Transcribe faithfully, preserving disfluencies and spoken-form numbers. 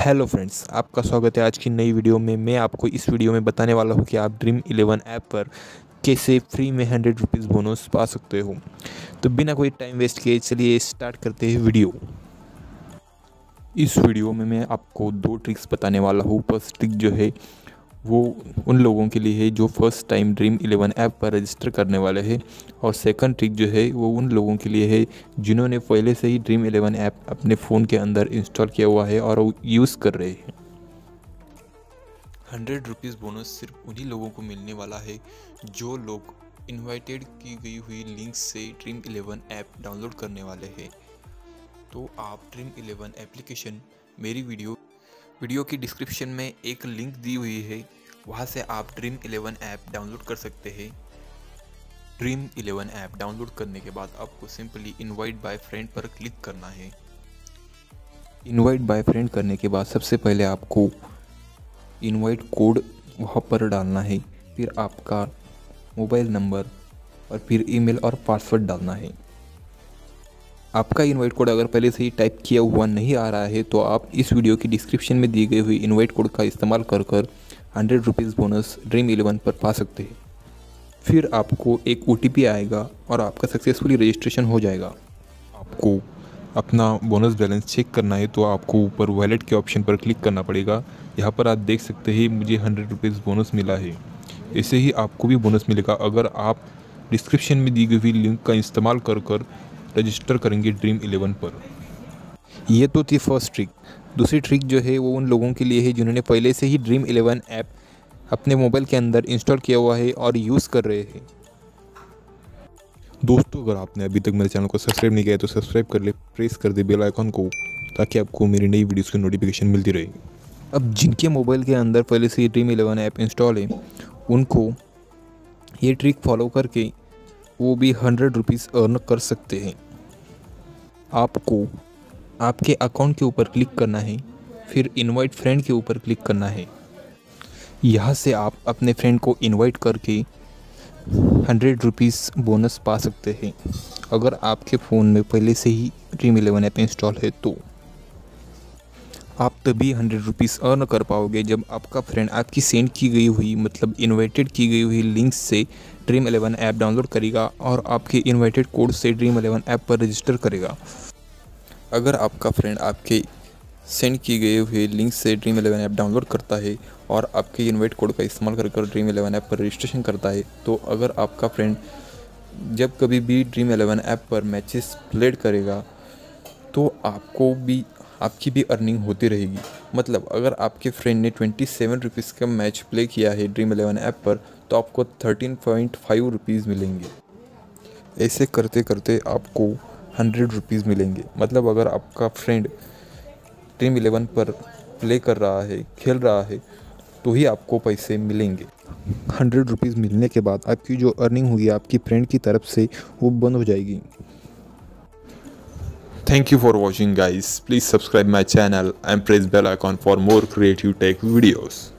Hello friends, आपका स्वागत है आज की नई वीडियो में। मैं आपको इस वीडियो में बताने वाला हूं कि आप ड्रीम इलेवन ऐप पर कैसे फ्री में हंड्रेड रुपीज़ बोनस पा सकते हो। तो बिना कोई टाइम वेस्ट किए चलिए स्टार्ट करते हैं वीडियो। इस वीडियो में मैं आपको दो ट्रिक्स बताने वाला हूँ। फर्स्ट ट्रिक जो है वो उन लोगों के लिए है जो first time Dream Eleven app पर रजिस्टर करने वाले हैं, और सेकंड ट्रिक जो है वो उन लोगों के लिए है जिन्होंने पहले से ही ड्रीम इलेवन ऐप अपने फ़ोन के अंदर इंस्टॉल किया हुआ है और वो यूज़ कर रहे हैं। हंड्रेड रुपीज़ बोनस सिर्फ उन्हीं लोगों को मिलने वाला है जो लोग इनवाइटेड की गई हुई लिंक से ड्रीम इलेवन ऐप डाउनलोड करने वाले हैं। तो आप ड्रीम इलेवन एप्लीकेशन मेरी वीडियो वीडियो की डिस्क्रिप्शन में एक लिंक दी हुई है, वहाँ से आप ड्रीम इलेवन ऐप डाउनलोड कर सकते हैं। ड्रीम इलेवन ऐप डाउनलोड करने के बाद आपको सिंपली इनवाइट बाय फ्रेंड पर क्लिक करना है। इनवाइट बाय फ्रेंड करने के बाद सबसे पहले आपको इनवाइट कोड वहाँ पर डालना है, फिर आपका मोबाइल नंबर और फिर ईमेल और पासवर्ड डालना है। आपका इनवाइट कोड अगर पहले से ही टाइप किया हुआ नहीं आ रहा है तो आप इस वीडियो की डिस्क्रिप्शन में दी गई हुई इनवाइट कोड का इस्तेमाल कर कर hundred rupees bonus Dream Eleven पर पा सकते हैं। फिर आपको एक ओ टी पी आएगा और आपका सक्सेसफुली रजिस्ट्रेशन हो जाएगा। आपको अपना बोनस बैलेंस चेक करना है तो आपको ऊपर वॉलेट के ऑप्शन पर क्लिक करना पड़ेगा। यहाँ पर आप देख सकते हैं मुझे हंड्रेड रुपीज़ बोनस मिला है। ऐसे ही आपको भी बोनस मिलेगा अगर आप डिस्क्रिप्शन में दी गई हुई लिंक का इस्तेमाल कर कर रजिस्टर करेंगे ड्रीम इलेवन पर। ये तो थी फर्स्ट ट्रिक। दूसरी ट्रिक जो है वो उन लोगों के लिए है जिन्होंने पहले से ही ड्रीम इलेवन ऐप अपने मोबाइल के अंदर इंस्टॉल किया हुआ है और यूज़ कर रहे हैं। दोस्तों, अगर आपने अभी तक मेरे चैनल को सब्सक्राइब नहीं किया तो सब्सक्राइब कर ले, प्रेस कर दे बेल आइकन को, ताकि आपको मेरी नई वीडियोस की नोटिफिकेशन मिलती रहे। अब जिनके मोबाइल के अंदर पहले से ही ड्रीम इलेवन ऐप इंस्टॉल है उनको ये ट्रिक फॉलो करके वो भी हंड्रेड रुपीज़ अर्न कर सकते हैं। आपको आपके अकाउंट के ऊपर क्लिक करना है, फिर इनवाइट फ्रेंड के ऊपर क्लिक करना है। यहाँ से आप अपने फ्रेंड को इनवाइट करके हंड्रेड रुपीज़ बोनस पा सकते हैं अगर आपके फ़ोन में पहले से ही ड्रीम इलेवन ऐप इंस्टॉल है। तो आप तभी हंड्रेड रुपीज़ अर्न कर पाओगे जब आपका फ्रेंड आपकी सेंड की गई हुई मतलब इनवाइटेड की गई हुई लिंक से ड्रीम इलेवन ऐप डाउनलोड करेगा और आपके इनवाइटेड कोड से ड्रीम इलेवन ऐप पर रजिस्टर करेगा। अगर आपका फ्रेंड आपके सेंड की गई हुई लिंक से ड्रीम इलेवन ऐप डाउनलोड करता है और आपके इनवाइट कोड का इस्तेमाल कर कर ड्रीम इलेवन ऐप पर रजिस्ट्रेशन करता है, तो अगर आपका फ्रेंड जब कभी भी ड्रीम इलेवन ऐप पर मैचेस प्लेड करेगा तो आपको भी आपकी भी अर्निंग होती रहेगी। मतलब अगर आपके फ्रेंड ने ट्वेंटी सेवन रुपीज़ का मैच प्ले किया है ड्रीम इलेवन ऐप पर तो आपको थर्टीन पॉइंट फाइव रुपीज़ मिलेंगे। ऐसे करते करते आपको हंड्रेड रुपीज़ मिलेंगे। मतलब अगर आपका फ्रेंड ड्रीम इलेवन पर प्ले कर रहा है, खेल रहा है, तो ही आपको पैसे मिलेंगे। हंड्रेड रुपीज़ मिलने के बाद आपकी जो अर्निंग होगी आपकी फ्रेंड की तरफ से वो बंद हो जाएगी। Thank you for watching guys. Please subscribe my channel and press bell icon for more creative tech videos.